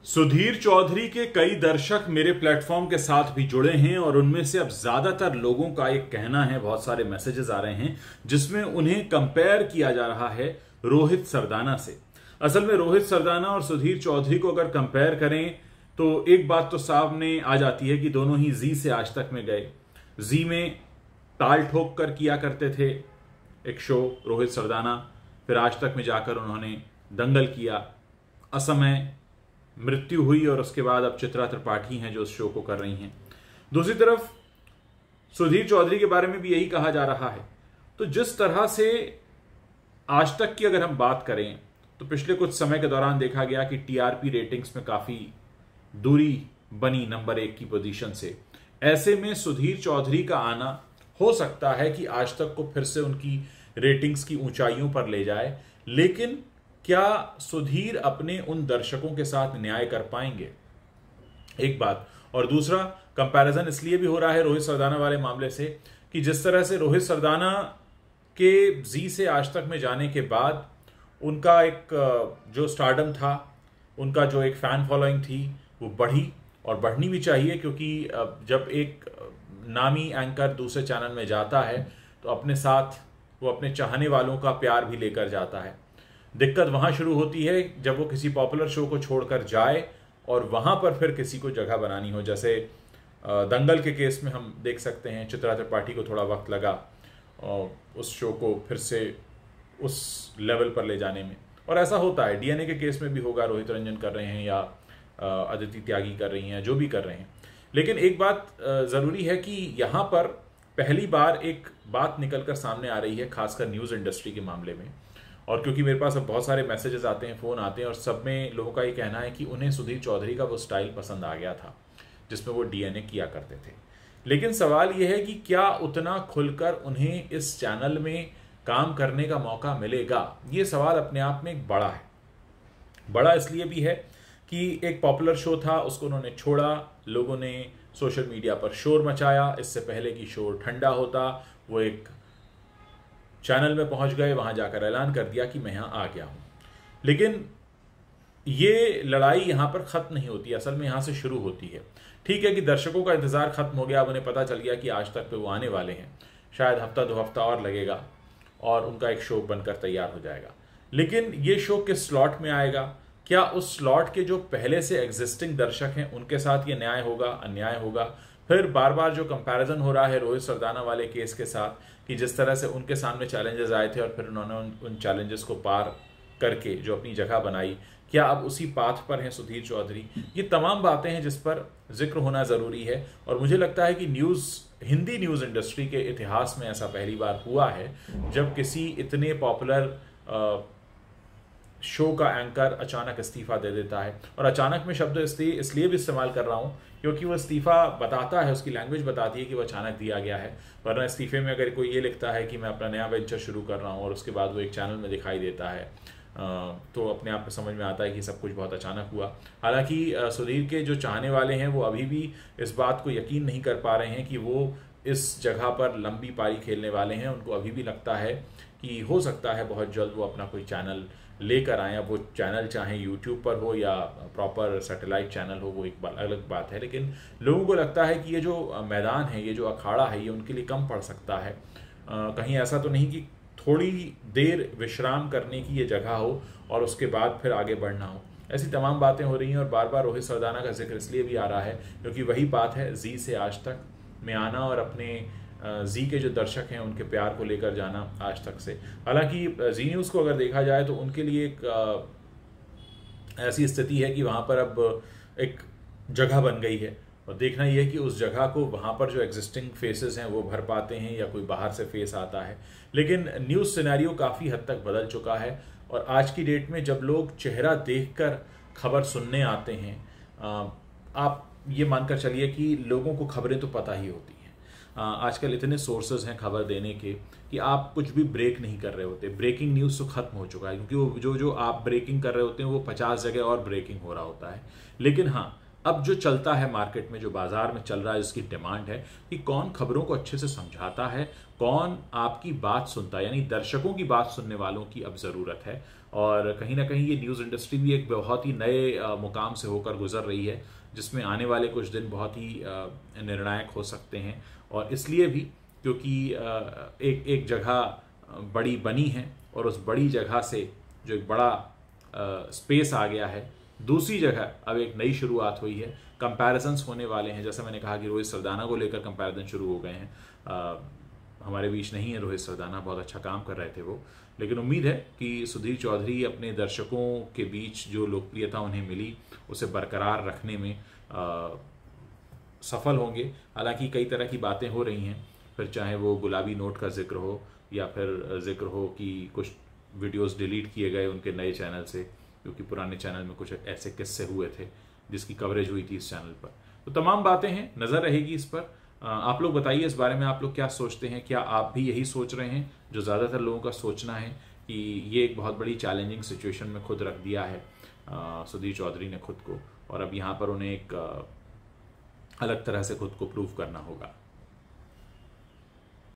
सुधीर चौधरी के कई दर्शक मेरे प्लेटफॉर्म के साथ भी जुड़े हैं और उनमें से अब ज्यादातर लोगों का एक कहना है, बहुत सारे मैसेजेस आ रहे हैं जिसमें उन्हें कंपेयर किया जा रहा है रोहित सरदाना से। असल में रोहित सरदाना और सुधीर चौधरी को अगर कंपेयर करें तो एक बात तो सामने आ जाती है कि दोनों ही जी से आज तक में गए। जी में ताल ठोक कर किया करते थे एक शो रोहित सरदाना, फिर आज तक में जाकर उन्होंने दंगल किया, असमय मृत्यु हुई और उसके बाद अब चित्रा त्रिपाठी हैं जो उस शो को कर रही हैं। दूसरी तरफ सुधीर चौधरी के बारे में भी यही कहा जा रहा है। तो जिस तरह से आज तक की अगर हम बात करें तो पिछले कुछ समय के दौरान देखा गया कि टीआरपी रेटिंग्स में काफी दूरी बनी नंबर 1 की पोजीशन से। ऐसे में सुधीर चौधरी का आना हो सकता है कि आज तक को फिर से उनकी रेटिंग्स की ऊंचाइयों पर ले जाए, लेकिन क्या सुधीर अपने उन दर्शकों के साथ न्याय कर पाएंगे, एक बात। और दूसरा, कंपैरिजन इसलिए भी हो रहा है रोहित सरदाना वाले मामले से कि जिस तरह से रोहित सरदाना के जी से आज तक में जाने के बाद उनका एक जो स्टारडम था, उनका जो एक फैन फॉलोइंग थी वो बढ़ी और बढ़नी भी चाहिए, क्योंकि जब एक नामी एंकर दूसरे चैनल में जाता है तो अपने साथ वो अपने चाहने वालों का प्यार भी लेकर जाता है। दिक्कत वहां शुरू होती है जब वो किसी पॉपुलर शो को छोड़कर जाए और वहां पर फिर किसी को जगह बनानी हो। जैसे दंगल के केस में हम देख सकते हैं चित्रा त्रिपाठी को थोड़ा वक्त लगा उस शो को फिर से उस लेवल पर ले जाने में, और ऐसा होता है। डीएनए के केस में भी होगा, रोहित रंजन कर रहे हैं या अदिति त्यागी कर रही हैं, जो भी कर रहे हैं। लेकिन एक बात जरूरी है कि यहां पर पहली बार एक बात निकलकर सामने आ रही है, खासकर न्यूज इंडस्ट्री के मामले में। और क्योंकि मेरे पास अब बहुत सारे मैसेजेस आते हैं, फ़ोन आते हैं, और सब में लोगों का ये कहना है कि उन्हें सुधीर चौधरी का वो स्टाइल पसंद आ गया था जिसमें वो डीएनए किया करते थे। लेकिन सवाल ये है कि क्या उतना खुलकर उन्हें इस चैनल में काम करने का मौका मिलेगा? ये सवाल अपने आप में एक बड़ा है। बड़ा इसलिए भी है कि एक पॉपुलर शो था, उसको उन्होंने छोड़ा, लोगों ने सोशल मीडिया पर शोर मचाया। इससे पहले कि शोर ठंडा होता, वो एक चैनल में पहुंच गए, वहां जाकर ऐलान कर दिया कि मैं यहां आ गया हूं। लेकिन ये लड़ाई यहां पर खत्म नहीं होती, असल में यहां से शुरू होती है। ठीक है कि दर्शकों का इंतजार खत्म हो गया, अब उन्हें पता चल गया कि आज तक पे वो आने वाले हैं, शायद हफ्ता 2 हफ्ता और लगेगा और उनका एक शो बनकर तैयार हो जाएगा। लेकिन ये शो किस स्लॉट में आएगा? क्या उस स्लॉट के जो पहले से एग्जिस्टिंग दर्शक हैं उनके साथ ये न्याय होगा, अन्याय होगा? फिर बार बार जो कंपैरिजन हो रहा है रोहित सरदाना वाले केस के साथ कि जिस तरह से उनके सामने चैलेंजेस आए थे और फिर उन्होंने उन चैलेंजेस को पार करके जो अपनी जगह बनाई, क्या अब उसी पाथ पर हैं सुधीर चौधरी? ये तमाम बातें हैं जिस पर जिक्र होना ज़रूरी है। और मुझे लगता है कि हिंदी न्यूज़ इंडस्ट्री के इतिहास में ऐसा पहली बार हुआ है जब किसी इतने पॉपुलर शो का एंकर अचानक इस्तीफा दे देता है। और अचानक में शब्द इसलिए भी इस्तेमाल कर रहा हूं क्योंकि वो इस्तीफा बताता है, उसकी लैंग्वेज बताती है कि वो अचानक दिया गया है। वरना इस्तीफे में अगर कोई ये लिखता है कि मैं अपना नया वेंचर शुरू कर रहा हूं और उसके बाद वो एक चैनल में दिखाई देता है, तो अपने आप में समझ में आता है कि सब कुछ बहुत अचानक हुआ। हालांकि सुधीर के जो चाहने वाले हैं वो अभी भी इस बात को यकीन नहीं कर पा रहे हैं कि वो इस जगह पर लंबी पारी खेलने वाले हैं। उनको अभी भी लगता है कि हो सकता है बहुत जल्द वो अपना कोई चैनल लेकर आए। वो चैनल चाहे यूट्यूब पर हो या प्रॉपर सैटेलाइट चैनल हो, वो एक अलग बात है। लेकिन लोगों को लगता है कि ये जो मैदान है, ये जो अखाड़ा है, ये उनके लिए कम पड़ सकता है। कहीं ऐसा तो नहीं कि थोड़ी देर विश्राम करने की ये जगह हो और उसके बाद फिर आगे बढ़ना हो। ऐसी तमाम बातें हो रही हैं और बार बार रोहित सरदाना का जिक्र इसलिए भी आ रहा है क्योंकि वही बात है, जी से आज तक में आना और अपने जी के जो दर्शक हैं उनके प्यार को लेकर जाना आज तक से। हालांकि जी न्यूज़ को अगर देखा जाए तो उनके लिए एक ऐसी स्थिति है कि वहाँ पर अब एक जगह बन गई है और देखना यह है कि उस जगह को वहाँ पर जो एग्जिस्टिंग फेसेस हैं वो भर पाते हैं या कोई बाहर से फेस आता है। लेकिन न्यूज़ सिनेरियो काफ़ी हद तक बदल चुका है और आज की डेट में जब लोग चेहरा देखकर खबर सुनने आते हैं, आप ये मानकर चलिए कि लोगों को खबरें तो पता ही होती हैं। आजकल इतने सोर्सेज हैं खबर देने के कि आप कुछ भी ब्रेक नहीं कर रहे होते। ब्रेकिंग न्यूज़ तो खत्म हो चुका है क्योंकि वो जो आप ब्रेकिंग कर रहे होते हैं वो 50 जगह और ब्रेकिंग हो रहा होता है। लेकिन हाँ, अब जो चलता है मार्केट में, जो बाजार में चल रहा है, जिसकी डिमांड है कि कौन खबरों को अच्छे से समझाता है, कौन आपकी बात सुनता है, यानी दर्शकों की बात सुनने वालों की अब जरूरत है। और कहीं ना कहीं ये न्यूज़ इंडस्ट्री भी एक बहुत ही नए मुकाम से होकर गुजर रही है, जिसमें आने वाले कुछ दिन बहुत ही निर्णायक हो सकते हैं। और इसलिए भी क्योंकि एक जगह बड़ी बनी है और उस बड़ी जगह से जो एक बड़ा स्पेस आ गया है, दूसरी जगह अब एक नई शुरुआत हुई है, कंपैरिजंस होने वाले हैं। जैसे मैंने कहा कि रोहित सरदाना को लेकर कंपैरिजन शुरू हो गए हैं। हमारे बीच नहीं है रोहित सरदाना, बहुत अच्छा काम कर रहे थे वो, लेकिन उम्मीद है कि सुधीर चौधरी अपने दर्शकों के बीच जो लोकप्रियता उन्हें मिली उसे बरकरार रखने में सफल होंगे। हालांकि कई तरह की बातें हो रही हैं, फिर चाहे वो गुलाबी नोट का जिक्र हो या फिर जिक्र हो कि कुछ वीडियोस डिलीट किए गए उनके नए चैनल से, क्योंकि पुराने चैनल में कुछ ऐसे किस्से हुए थे जिसकी कवरेज हुई थी इस चैनल पर। तो तमाम बातें हैं, नज़र रहेगी इस पर। आप लोग बताइए इस बारे में, आप लोग क्या सोचते हैं? क्या आप भी यही सोच रहे हैं जो ज़्यादातर लोगों का सोचना है कि ये एक बहुत बड़ी चैलेंजिंग सिचुएशन में खुद रख दिया है सुधीर चौधरी ने खुद को, और अब यहाँ पर उन्हें एक अलग तरह से खुद को प्रूव करना होगा?